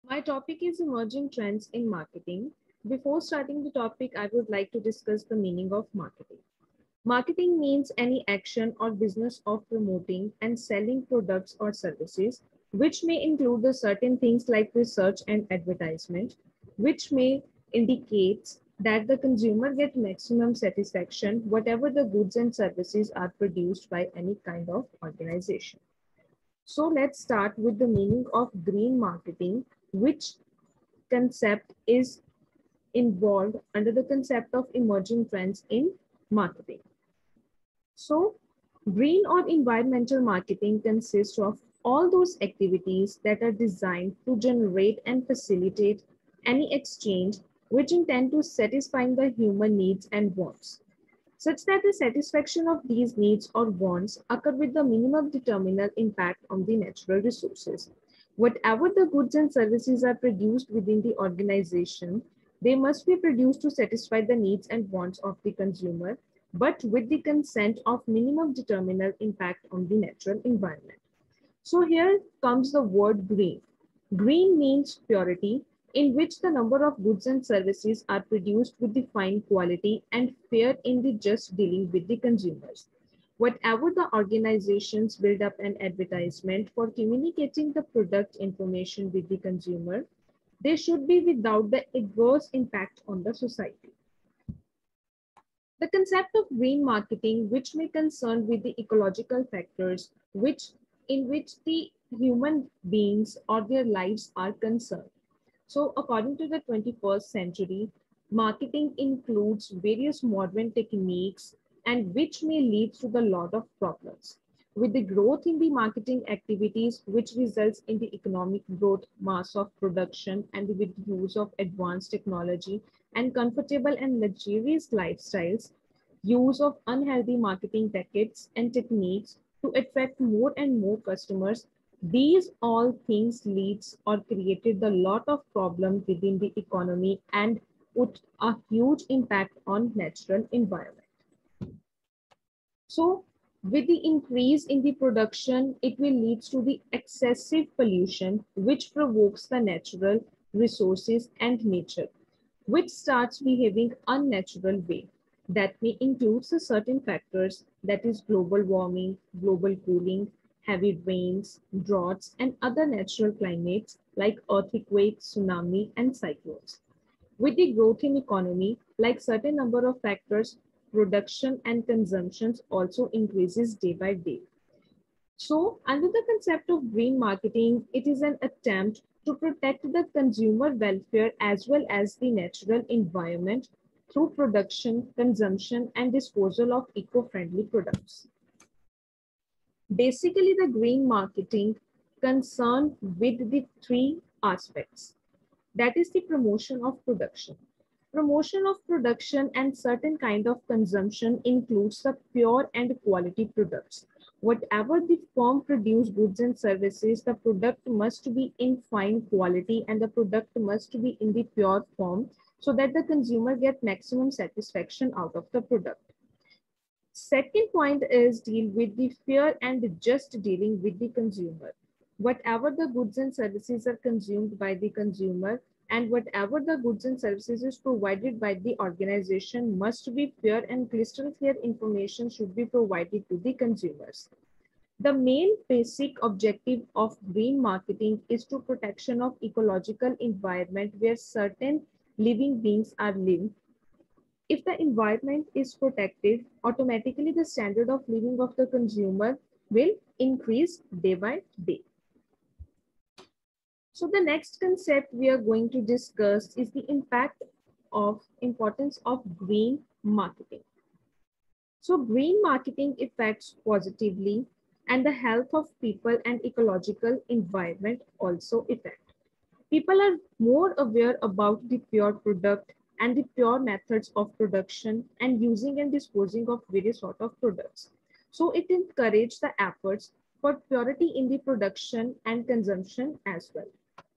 My topic is emerging trends in marketing. Before starting the topic, I would like to discuss the meaning of marketing. Marketing means any action or business of promoting and selling products or services, which may include the certain things like research and advertisement, which may indicate that the consumer get maximum satisfaction whatever the goods and services are produced by any kind of organization. So let's start with the meaning of green marketing, which concept is involved under the concept of emerging trends in marketing. So green or environmental marketing consists of all those activities that are designed to generate and facilitate any exchange which intend to satisfy the human needs and wants, such that the satisfaction of these needs or wants occur with the minimum determinal impact on the natural resources. Whatever the goods and services are produced within the organization, they must be produced to satisfy the needs and wants of the consumer, but with the consent of minimum determinal impact on the natural environment. So here comes the word green. Green means purity, in which the number of goods and services are produced with the fine quality and fair in the just dealing with the consumers. Whatever the organizations build up an advertisement for communicating the product information with the consumer, they should be without the adverse impact on the society. The concept of green marketing, which may concern with the ecological factors, in which the human beings or their lives are concerned. So according to the 21st century, marketing includes various modern techniques and which may lead to the lot of problems. With the growth in the marketing activities, which results in the economic growth, mass of production, and with use of advanced technology and comfortable and luxurious lifestyles, use of unhealthy marketing tactics and techniques to attract more and more customers, these all things leads or created a lot of problem within the economy and put a huge impact on natural environment. So with the increase in the production, it will lead to the excessive pollution, which provokes the natural resources and nature, which starts behaving unnatural way. That may include certain factors, that is global warming, global cooling, heavy rains, droughts, and other natural climates like earthquakes, tsunami, and cyclones. With the growth in economy, like certain number of factors, production and consumptions also increases day by day. So under the concept of green marketing, it is an attempt to protect the consumer welfare as well as the natural environment through production, consumption, and disposal of eco-friendly products. Basically, the green marketing concerned with the three aspects. That is the promotion of production. Promotion of production and certain kind of consumption includes the pure and quality products. Whatever the firm produce goods and services, the product must be in fine quality and the product must be in the pure form so that the consumer get maximum satisfaction out of the product. Second point is deal with the fair and just dealing with the consumer. Whatever the goods and services are consumed by the consumer and whatever the goods and services is provided by the organization must be fair and crystal clear information should be provided to the consumers. The main basic objective of green marketing is to protection of ecological environment where certain living beings are living. If the environment is protected, automatically the standard of living of the consumer will increase day by day. So the next concept we are going to discuss is the importance of green marketing. So green marketing affects positively and the health of people and ecological environment also affect. People are more aware about the pure product and the pure methods of production and using and disposing of various sort of products. So it encourages the efforts for purity in the production and consumption as well.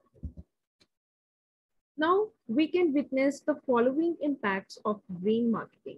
Now we can witness the following impacts of green marketing.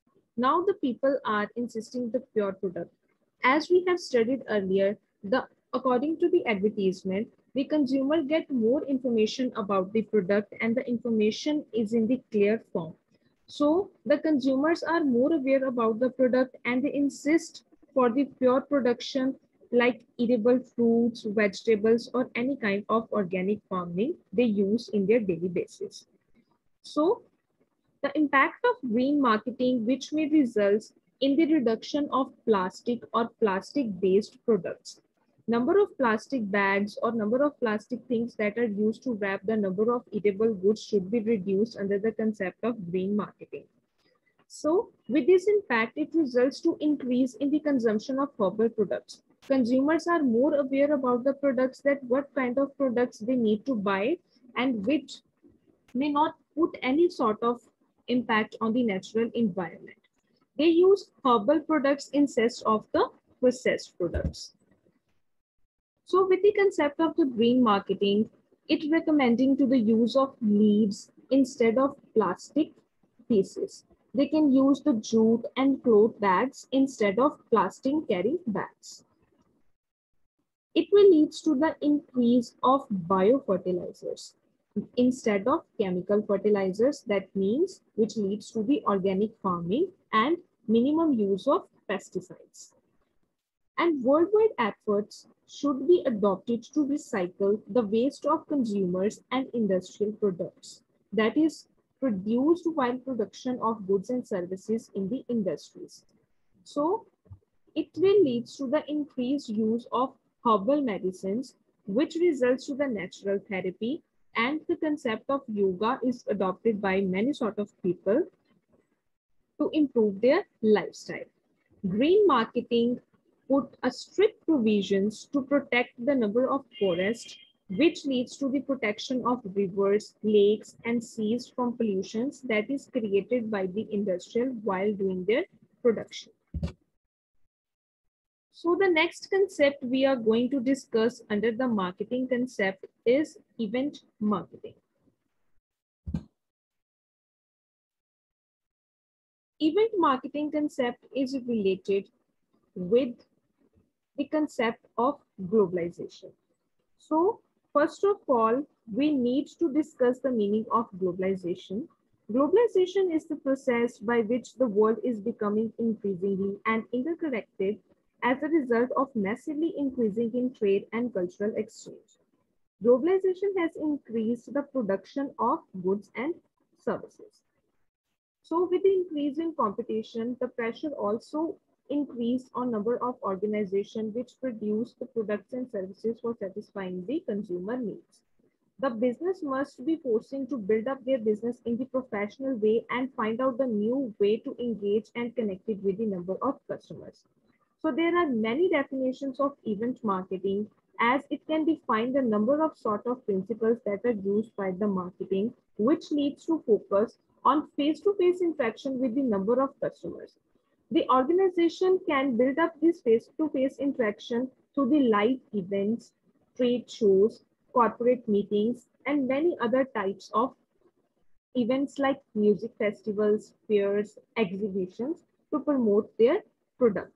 Now the people are insisting the pure product. As we have studied earlier, the According to the advertisement, the consumer get more information about the product and the information is in the clear form. So the consumers are more aware about the product and they insist for the pure production like edible fruits, vegetables, or any kind of organic farming they use in their daily basis. So the impact of green marketing, which may result in the reduction of plastic or plastic-based products. Number of plastic bags or number of plastic things that are used to wrap the number of edible goods should be reduced under the concept of green marketing. So with this impact, it results to increase in the consumption of herbal products. Consumers are more aware about the products, that what kind of products they need to buy and which may not put any sort of impact on the natural environment. They use herbal products instead of the processed products. So with the concept of the green marketing, it recommending to the use of leaves instead of plastic pieces. They can use the jute and cloth bags instead of plastic carry bags. It will lead to the increase of biofertilizers instead of chemical fertilizers. That means which leads to the organic farming and minimum use of pesticides. And worldwide efforts should be adopted to recycle the waste of consumers and industrial products that is produced while production of goods and services in the industries. So it will lead to the increased use of herbal medicines, which results to the natural therapy, and the concept of yoga is adopted by many sort of people to improve their lifestyle. Green marketing put a strict provisions to protect the number of forests, which leads to the protection of rivers, lakes, and seas from pollutions that is created by the industrial while doing their production. So the next concept we are going to discuss under the marketing concept is event marketing. Event marketing concept is related with the concept of globalization. So first of all, we need to discuss the meaning of globalization. Globalization is the process by which the world is becoming increasingly and interconnected as a result of massively increasing in trade and cultural exchange. Globalization has increased the production of goods and services. So with the increase in competition, the pressure also increased on number of organizations which produce the products and services for satisfying the consumer needs. The business must be forcing to build up their business in the professional way and find out the new way to engage and connect it with the number of customers. So there are many definitions of event marketing, as it can define the number of sort of principles that are used by the marketing, which leads to focus on face-to-face interaction with the number of customers. The organization can build up this face-to-face interaction through the live events, trade shows, corporate meetings, and many other types of events like music festivals, fairs, exhibitions to promote their product.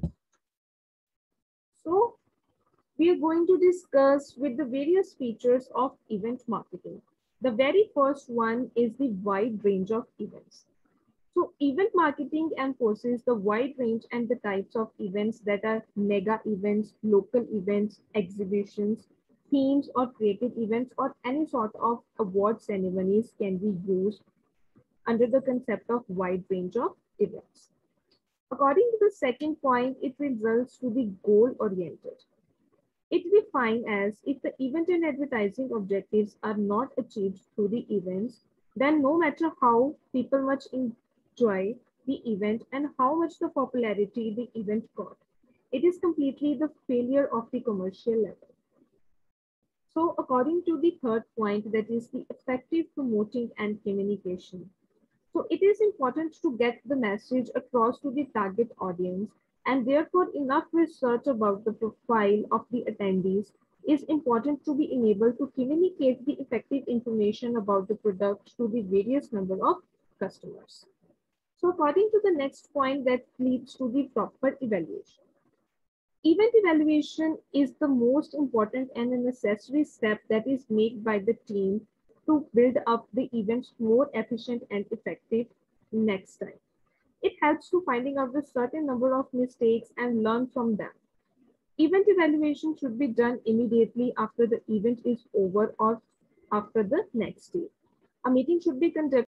So we are going to discuss with the various features of event marketing. The very first one is the wide range of events. So event marketing enforces the wide range and the types of events that are mega events, local events, exhibitions, themes or creative events, or any sort of award ceremonies can be used under the concept of wide range of events. According to the second point, it results to be goal-oriented. It defined as if the event and advertising objectives are not achieved through the events, then no matter how people much enjoy the event and how much the popularity the event got, it is completely the failure of the commercial level. So according to the third point, that is the effective promoting and communication. So it is important to get the message across to the target audience, and therefore enough research about the profile of the attendees is important to be enabled to communicate the effective information about the product to the various number of customers. So according to the next point, that leads to the proper evaluation. Event evaluation is the most important and a necessary step that is made by the team to build up the events more efficient and effective next time. It helps to finding out the certain number of mistakes and learn from them. Event evaluation should be done immediately after the event is over or after the next day. A meeting should be conducted